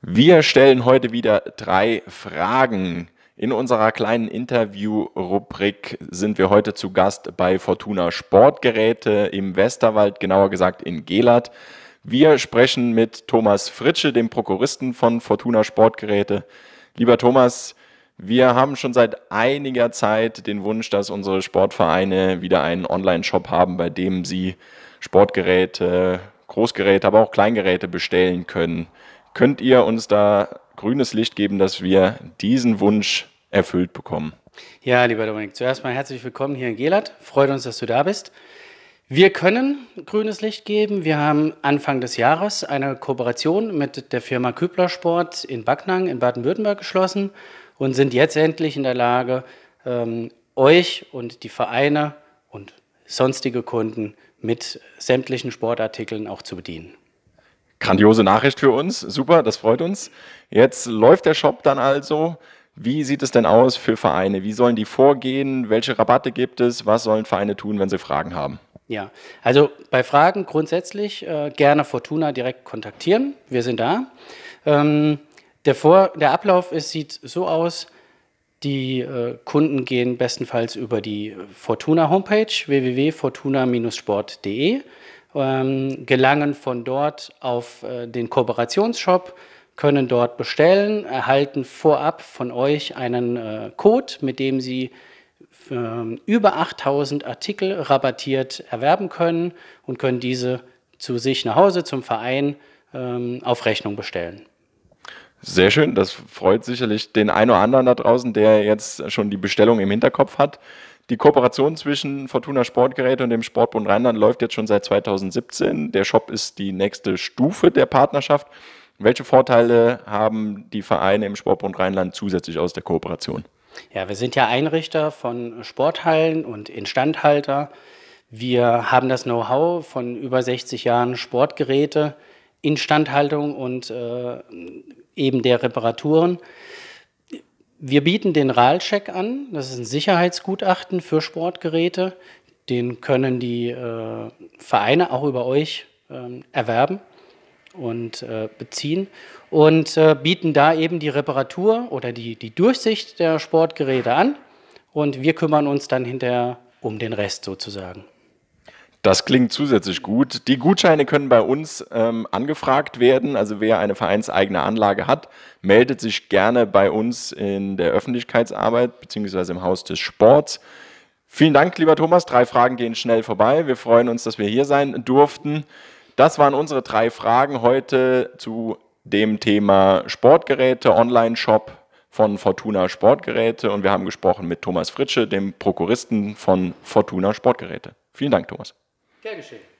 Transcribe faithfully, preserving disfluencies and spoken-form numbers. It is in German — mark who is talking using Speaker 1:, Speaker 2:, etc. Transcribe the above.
Speaker 1: Wir stellen heute wieder drei Fragen. In unserer kleinen Interview-Rubrik sind wir heute zu Gast bei Fortuna Sportgeräte im Westerwald, genauer gesagt in Gehlath. Wir sprechen mit Thomas Fritsche, dem Prokuristen von Fortuna Sportgeräte. Lieber Thomas, wir haben schon seit einiger Zeit den Wunsch, dass unsere Sportvereine wieder einen Online-Shop haben, bei dem sie Sportgeräte, Großgeräte, aber auch Kleingeräte bestellen können. Könnt ihr uns da grünes Licht geben, dass wir diesen Wunsch erfüllt bekommen?
Speaker 2: Ja, lieber Dominik, zuerst mal herzlich willkommen hier in Gehlath. Freut uns, dass du da bist. Wir können grünes Licht geben. Wir haben Anfang des Jahres eine Kooperation mit der Firma Kübler Sport in Backnang in Baden-Württemberg geschlossen und sind jetzt endlich in der Lage, ähm, euch und die Vereine und sonstige Kunden mit sämtlichen Sportartikeln auch zu bedienen.
Speaker 1: Grandiose Nachricht für uns, super, das freut uns. Jetzt läuft der Shop dann also. Wie sieht es denn aus für Vereine? Wie sollen die vorgehen? Welche Rabatte gibt es? Was sollen Vereine tun, wenn sie Fragen haben?
Speaker 2: Ja, also bei Fragen grundsätzlich äh, gerne Fortuna direkt kontaktieren. Wir sind da. Ähm, der, Vor der Ablauf ist, sieht so aus, die äh, Kunden gehen bestenfalls über die Fortuna-Homepage w w w punkt fortuna Bindestrich sport punkt de, ähm, gelangen von dort auf äh, den Kooperationsshop, können dort bestellen, erhalten vorab von euch einen äh, Code, mit dem sie äh, über achttausend Artikel rabattiert erwerben können und können diese zu sich nach Hause, zum Verein, äh, auf Rechnung bestellen.
Speaker 1: Sehr schön, das freut sicherlich den einen oder anderen da draußen, der jetzt schon die Bestellung im Hinterkopf hat. Die Kooperation zwischen Fortuna Sportgeräte und dem Sportbund Rheinland läuft jetzt schon seit zweitausendsiebzehn. Der Shop ist die nächste Stufe der Partnerschaft. Welche Vorteile haben die Vereine im Sportbund Rheinland zusätzlich aus der Kooperation?
Speaker 2: Ja, wir sind ja Einrichter von Sporthallen und Instandhalter. Wir haben das Know-how von über sechzig Jahren Sportgeräte, Instandhaltung und äh, eben der Reparaturen. Wir bieten den R A L-Check an, das ist ein Sicherheitsgutachten für Sportgeräte. Den können die äh, Vereine auch über euch äh, erwerben und äh, beziehen und äh, bieten da eben die Reparatur oder die, die Durchsicht der Sportgeräte an und wir kümmern uns dann hinterher um den Rest sozusagen.
Speaker 1: Das klingt zusätzlich gut. Die Gutscheine können bei uns ähm, angefragt werden. Also wer eine vereinseigene Anlage hat, meldet sich gerne bei uns in der Öffentlichkeitsarbeit bzw. im Haus des Sports. Vielen Dank, lieber Thomas. Drei Fragen gehen schnell vorbei. Wir freuen uns, dass wir hier sein durften. Das waren unsere drei Fragen heute zu dem Thema Sportgeräte, Online-Shop von Fortuna Sportgeräte. Und wir haben gesprochen mit Thomas Fritsche, dem Prokuristen von Fortuna Sportgeräte. Vielen Dank, Thomas.
Speaker 2: Gern geschehen.